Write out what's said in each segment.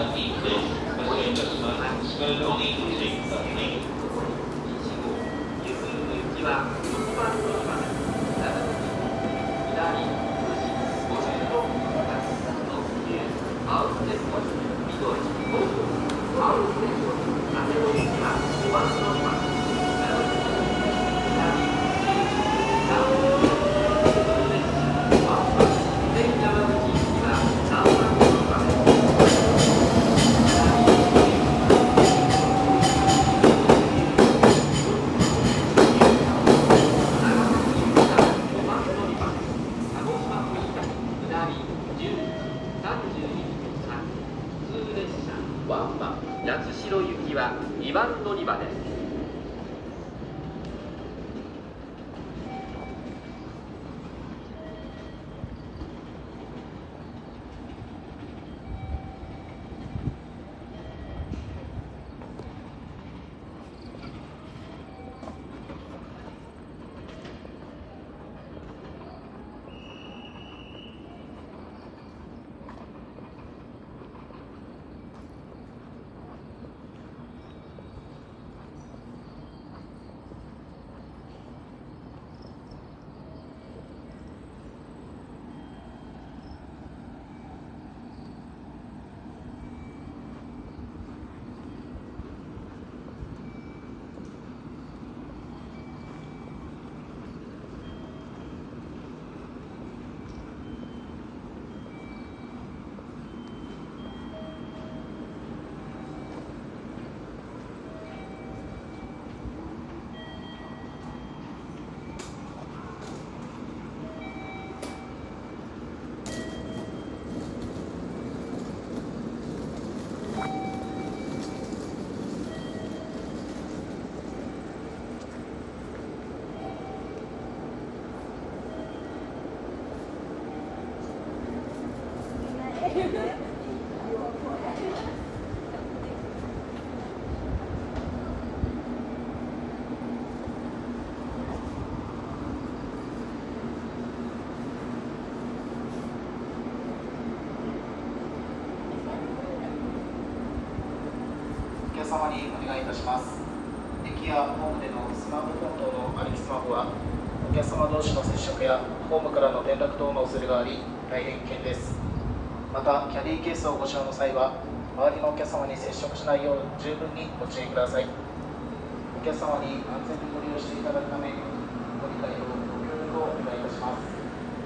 様にお願いいたします。駅やホームでのスマートフォン等の歩きスマホはお客様同士の接触やホームからの転落等の恐れがあり大変危険です。またキャリーケースをご使用の際は周りのお客様に接触しないよう十分にご注意ください。お客様に安全にご利用していただくためご理解をご協力をお願いいたします。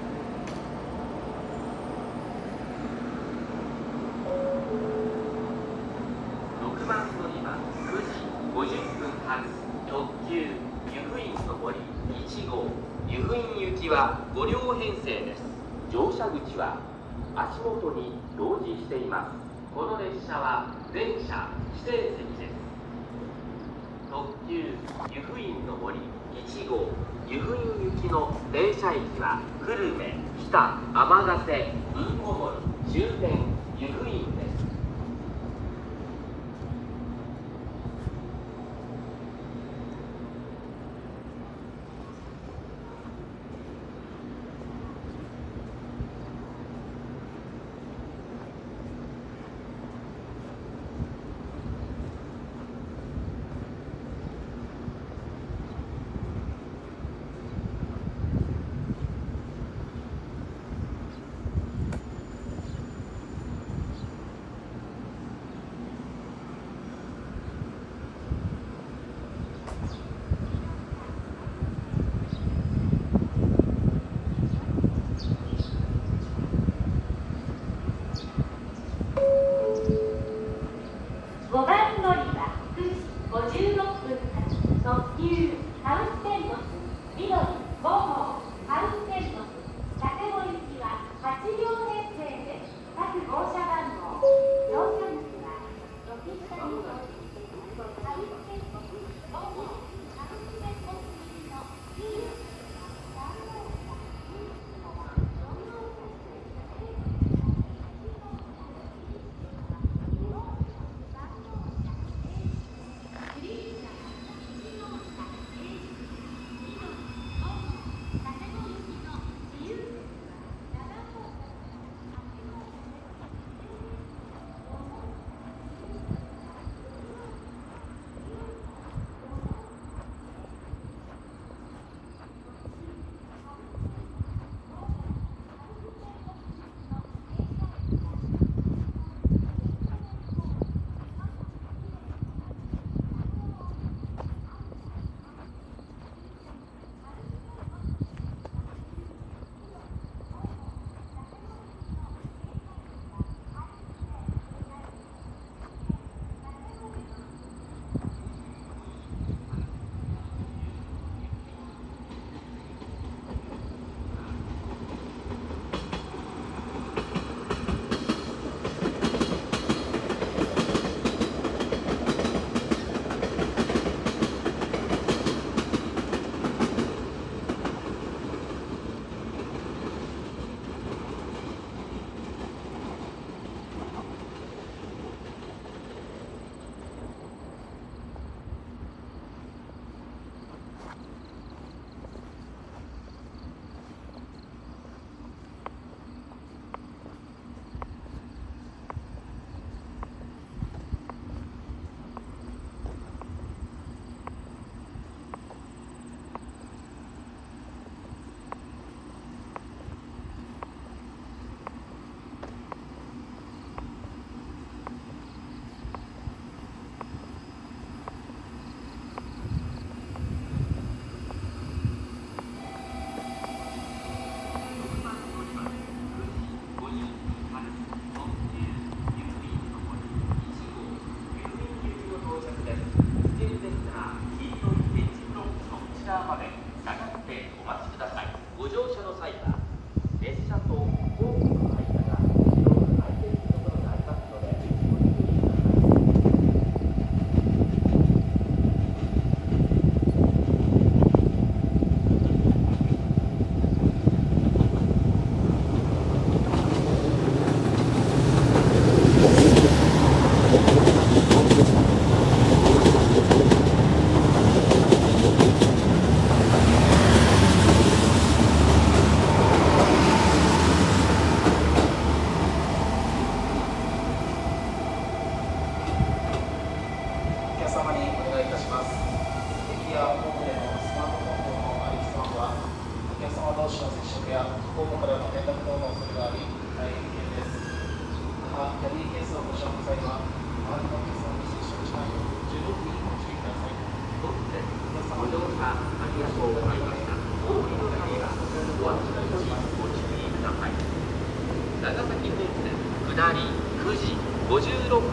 6番乗り場9時50分発特急湯布院の森1号湯布院行きは5両編成です。乗車口は足元に表示しています。この列車は全車指定席です。特急湯布院の森1号湯布院行きの停車駅は久留米、日田、天ヶ瀬、飯小森、終点湯布院です。 5番乗り場9時56分発特急ハウステンボス緑5号ハウステンボス佐世保行きは8両編成です。各号車番号乗車口は軒下に表示ハウステンボス5号ハウステンボス行きの9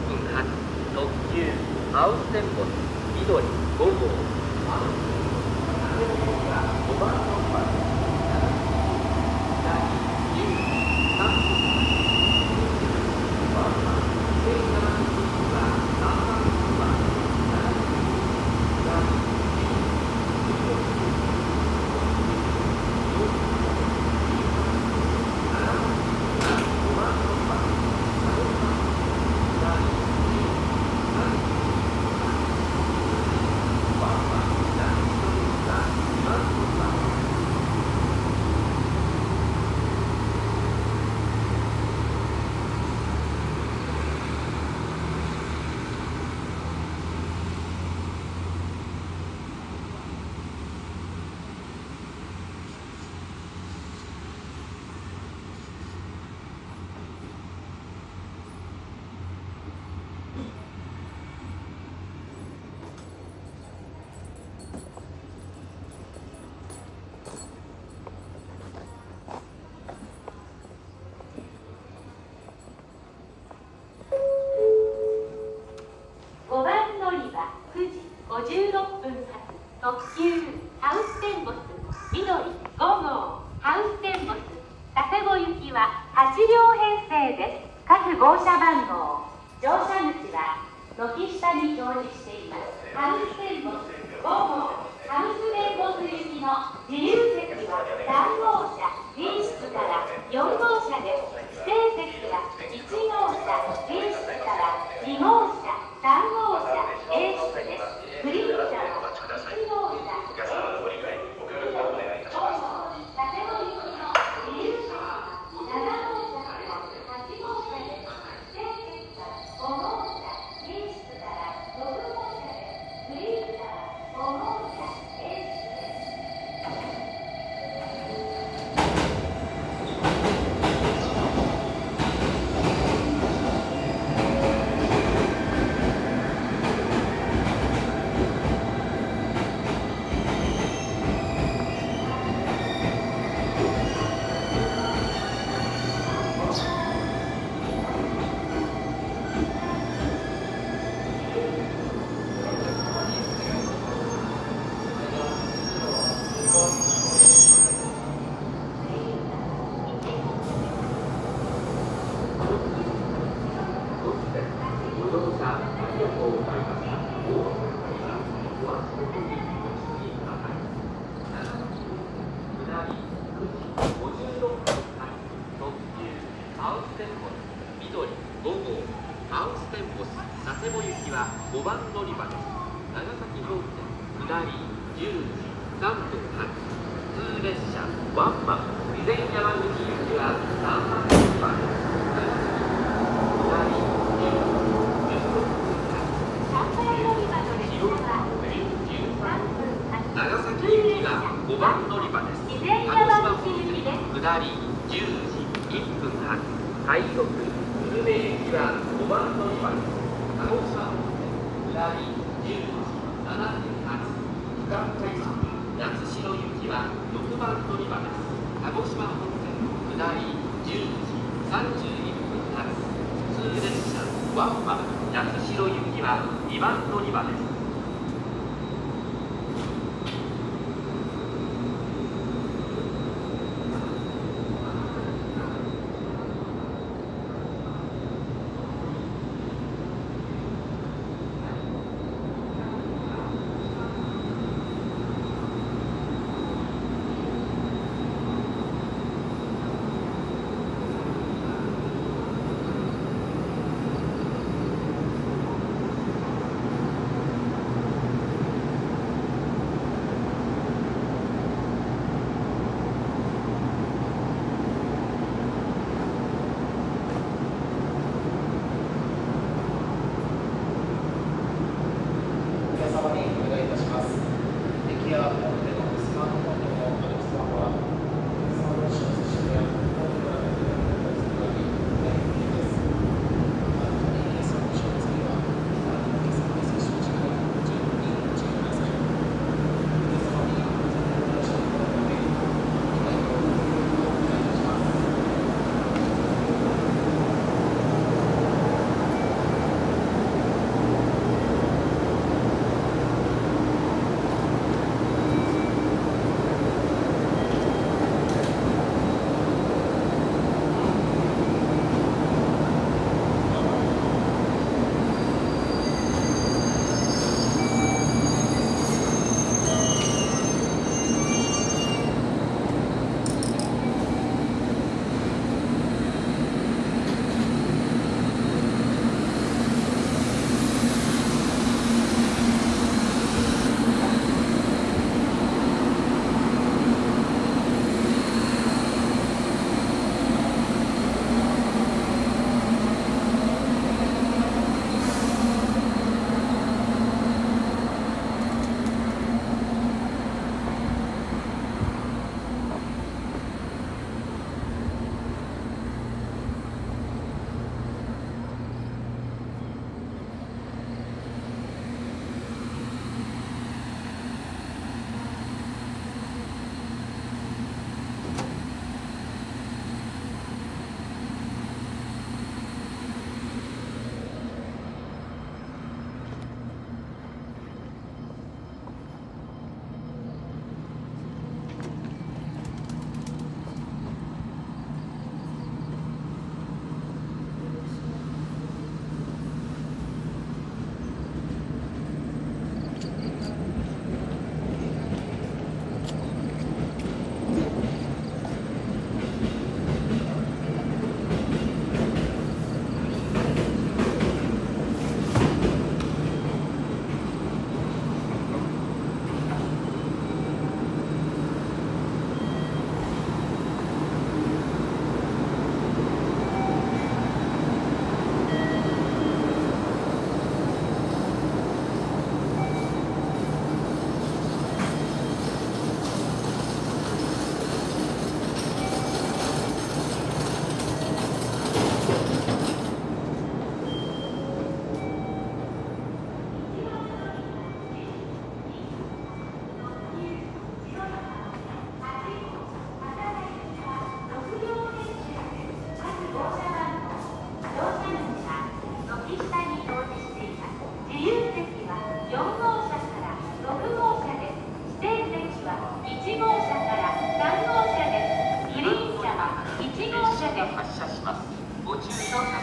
分発特急ハウステンボス緑5号5番乗り場です。 56分発特急ハウステンボス緑5号ハウステンボス佐世保行きは8両編成です。各号車番号乗車口は軒下に表示しています。ハウステンボス5号ハウステンボス行きの自由席は3号車 B 室から4号車です。指定席は1号車 B 室から2号車3号車 A 室です。グリーン車は1号車 A 室です。佐世保行きの自由席は7号車から8号車です。指定席は5号車 B 室から6号車です。グリーン車は5号車 A 室です。 5番乗り場です。長崎方面下り10時3分発普通列車ワンマン備前山口行きは3番乗り場です。下り10時16分発 3番乗り場の列車は13分発長崎行きが5番乗り場です。 備前山口行きです。 下り10時1分発快速久留米行きは5番乗り場です。鹿児島下り10時7分発区間快速八代行きは6番乗り場です。鹿児島本線下り10時31分発普通列車ワンマン八代行きは2番乗り場です。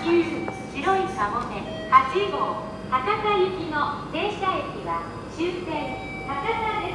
急白いかもめ8号博多行きの停車駅は終点博多です。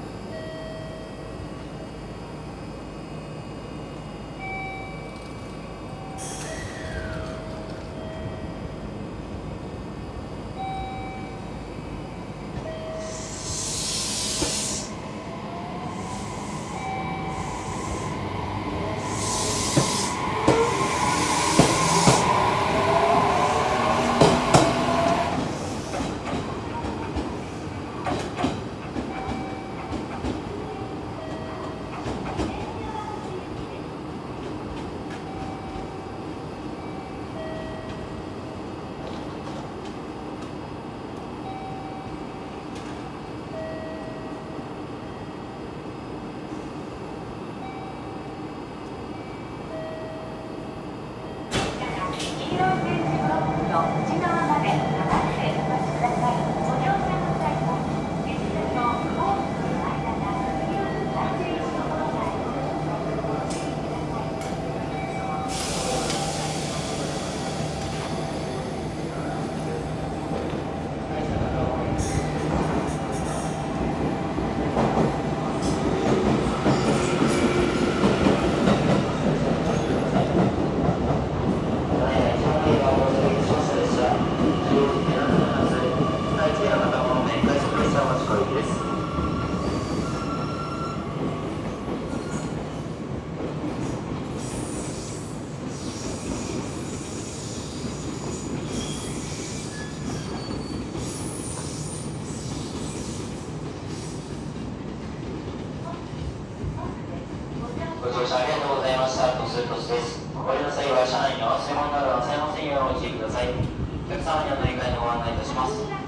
ご乗車ありがとうございました。鳥栖です。お降りの際は車内の正門などの正門専用をご注意ください。お客様には乗り換えのご案内いたします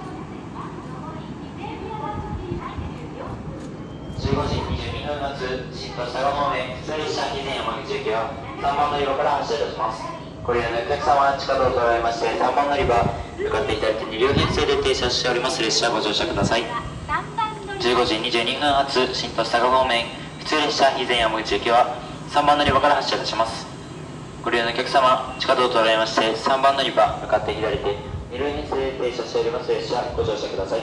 。15時22分発、新都佐賀方面、普通列車肥前山口行きは3番乗り場から発車いたします。ご利用のお客様は地下道を取られまして、3番乗り場、向かって左手に両編成で停車しております列車ご乗車ください。15時22分発、新都佐賀方面、普通列車肥前山口行きは3番乗り場から発車いたします。ご利用のお客様、地下道を取られまして、3番乗り場、向かって左手、2両編成で停車しております列車ご乗車ください。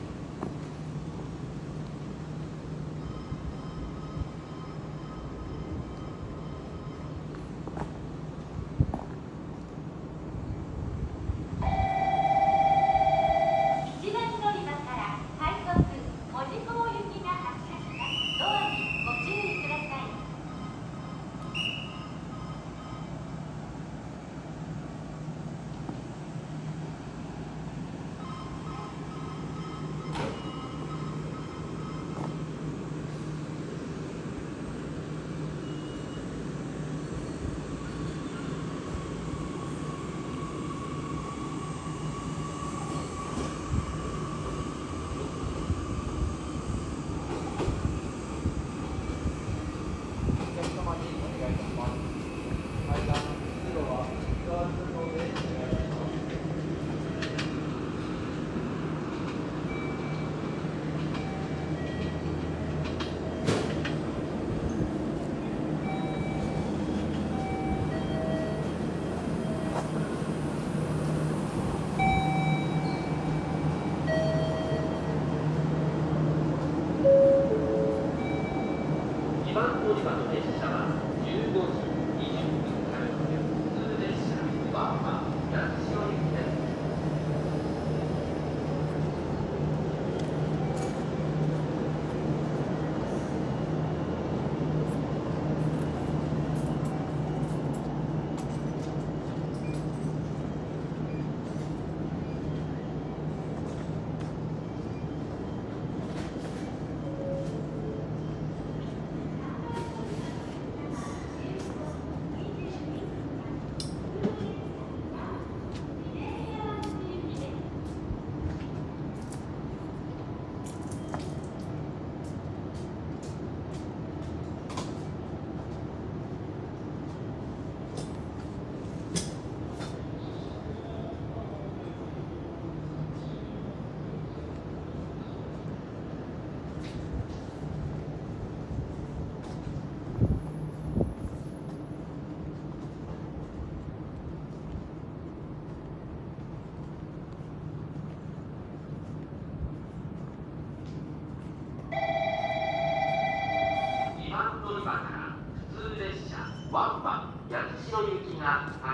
2番乗り場の列車は15時20分から普通列車は八代駅です。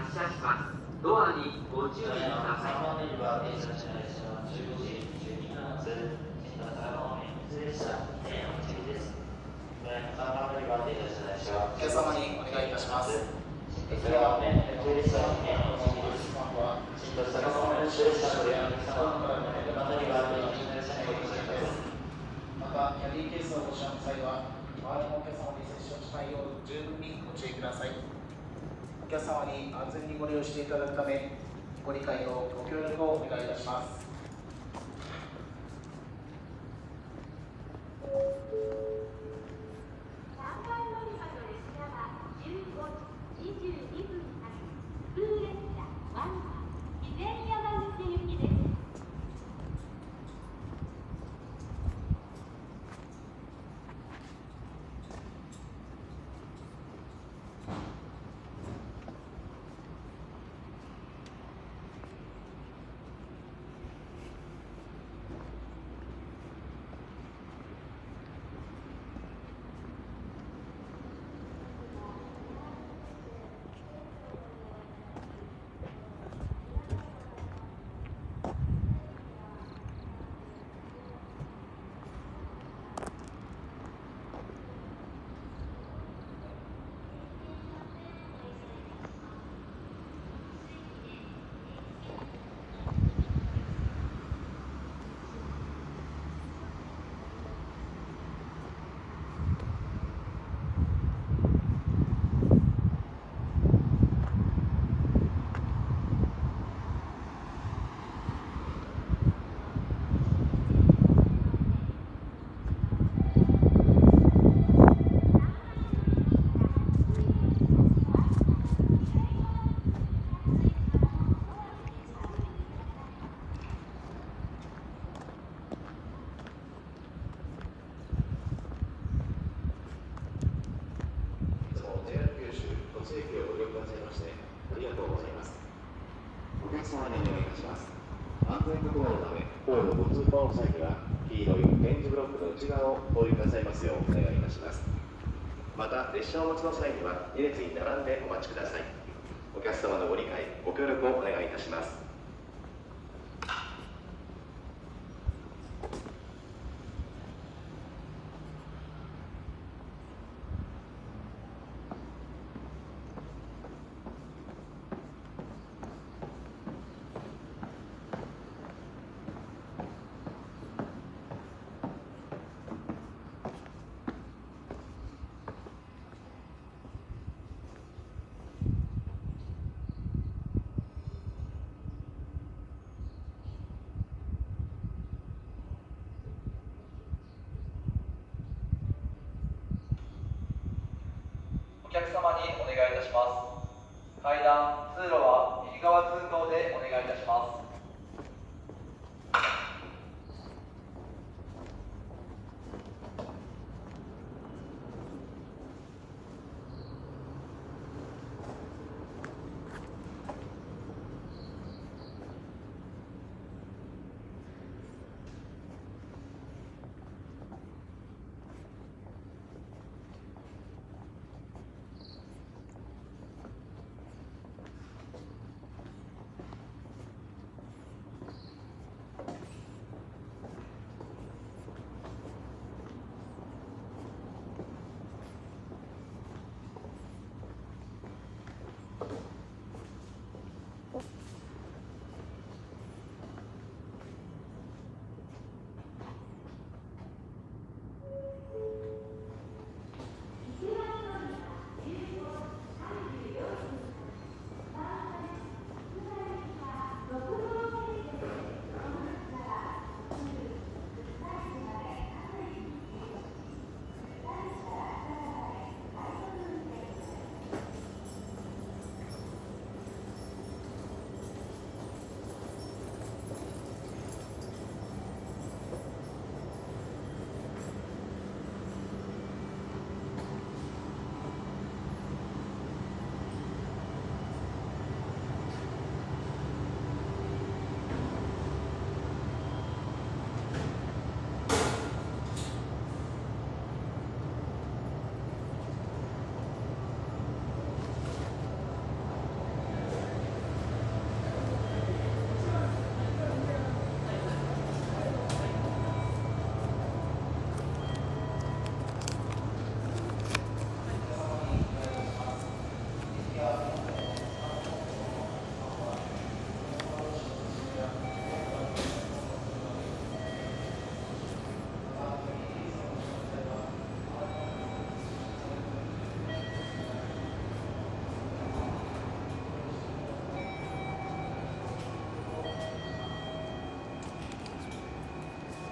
発車します。ドアにご注意ください。 3番乗り場停車しない列車は15時12分発、新田佐賀方面普通列車2点お待ちです。3番乗り場停車しない列車はお客様にお願いいたします。 佐賀方面普通列車2点お待ちです。新田佐賀方面普通列車でお客様からの4番乗り場停車しない列車にご注意ください。 また、キャリーケースをご使用の際は、周りのお客様に接触しないよう十分にご注意ください。お客様に安全にご利用していただくため、ご理解をご協力をお願いいたします。 3番乗り場の列車は15時22分発、普通列車ワンマン、備前山口行きです。 お客様にお願いいたします。安全確保のため、ホームご通行の際には、黄色い点字ブロックの内側をお通りくださいますようお願いいたします。また、列車をお待ちの際には、2列に並んでお待ちください。お客様のご理解、ご協力をお願いいたします。 お客様にお願いいたします。階段、通路は右側通行でお願いいたします。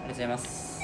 とうございます。